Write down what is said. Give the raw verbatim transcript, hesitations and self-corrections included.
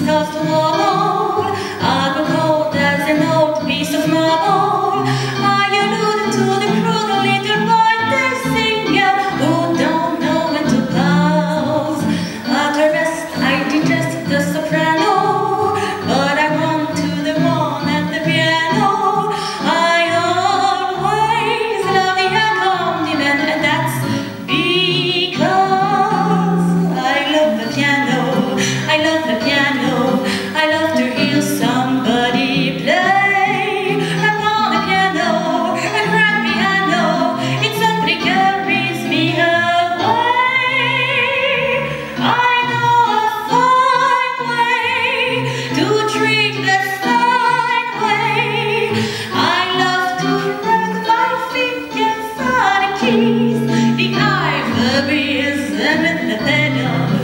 tossed to wall. I grew cold as an old piece of marble. I allude to the cruel little boy, the singer, who don't know when to pause. At the rest I digest the soprano, but I run to the one at the piano. I always love the accompaniment, and that's because I love the piano. I love the piano. I love to hear somebody play upon the piano, a grand piano. It simply carries me away. I know a fine way to treat the fine way. I love to rub my fingers on the keys, the ivories and the pedal.